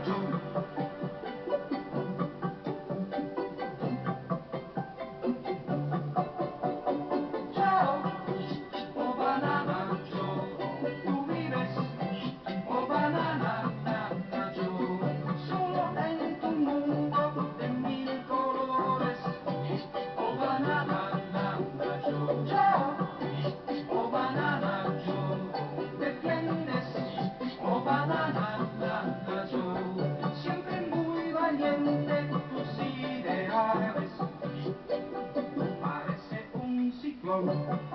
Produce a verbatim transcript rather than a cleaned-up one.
Joe. Ciao, oh banana Joe, tu vives, oh banana nana Joe, solo en tu mundo de mil colores, oh banana nana Joe. Ciao, oh banana Joe, defiendes, oh banana nana Joe, siempre muy valiente tus ideales, parece un ciclón.